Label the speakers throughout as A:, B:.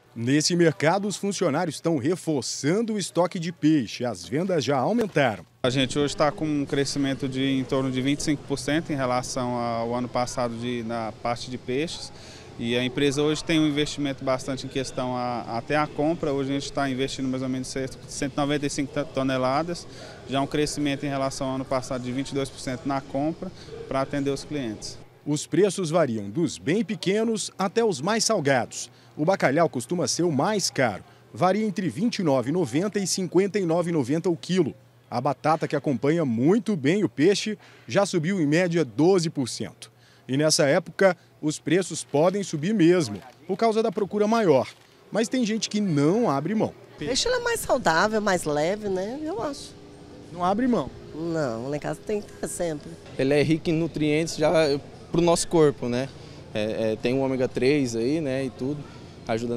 A: Nesse mercado, os funcionários estão reforçando o estoque de peixe. As vendas já aumentaram.
B: A gente hoje está com um crescimento de em torno de 25% em relação ao ano passado na parte de peixes. E a empresa hoje tem um investimento bastante em questão até a compra. Hoje a gente está investindo mais ou menos 195 toneladas, já um crescimento em relação ao ano passado de 22% na compra para atender os clientes.
A: Os preços variam dos bem pequenos até os mais salgados. O bacalhau costuma ser o mais caro, varia entre R$ 29,90 e R$ 59,90 o quilo. A batata, que acompanha muito bem o peixe, já subiu em média 12%. E nessa época, os preços podem subir mesmo, por causa da procura maior. Mas tem gente que não abre mão.
C: O peixe é mais saudável, mais leve, né? Eu acho.
A: Não abre mão?
C: Não, lá em casa tem que ter sempre.
D: Ele é rico em nutrientes já para o nosso corpo, né? Tem o ômega 3 aí, né? E tudo, ajuda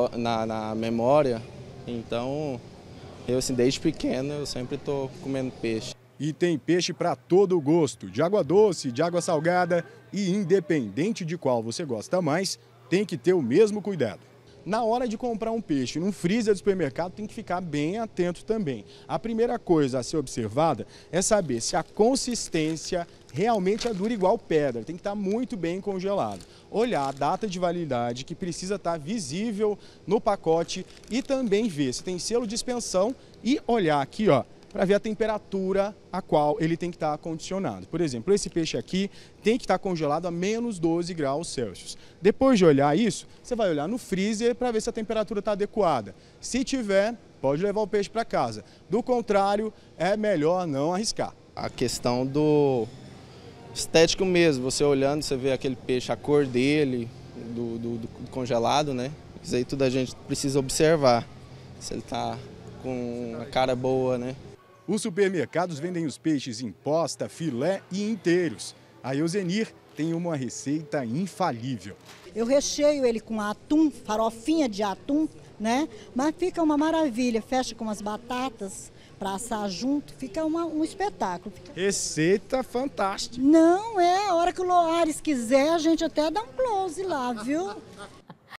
D: na memória. Então, eu assim, desde pequeno, eu sempre estou comendo peixe.
A: E tem peixe para todo gosto, de água doce, de água salgada, e independente de qual você gosta mais, tem que ter o mesmo cuidado. Na hora de comprar um peixe num freezer do supermercado, tem que ficar bem atento também. A primeira coisa a ser observada é saber se a consistência realmente é dura igual pedra, tem que estar muito bem congelado. Olhar a data de validade, que precisa estar visível no pacote, e também ver se tem selo de expensão e olhar aqui, ó, para ver a temperatura a qual ele tem que estar acondicionado. Por exemplo, esse peixe aqui tem que estar congelado a menos 12 graus Celsius. Depois de olhar isso, você vai olhar no freezer para ver se a temperatura está adequada. Se tiver, pode levar o peixe para casa. Do contrário, é melhor não arriscar.
D: A questão do estético mesmo, você olhando, você vê aquele peixe, a cor dele, do congelado, né? Isso aí tudo a gente precisa observar, se ele está com a cara boa, né?
A: Os supermercados vendem os peixes em posta, filé e inteiros. A Euzenir tem uma receita infalível.
E: Eu recheio ele com atum, farofinha de atum, né? Mas fica uma maravilha, fecha com umas batatas para assar junto, fica um espetáculo.
A: Receita fantástica.
E: Não, a hora que o Loares quiser, a gente até dá um close lá, viu?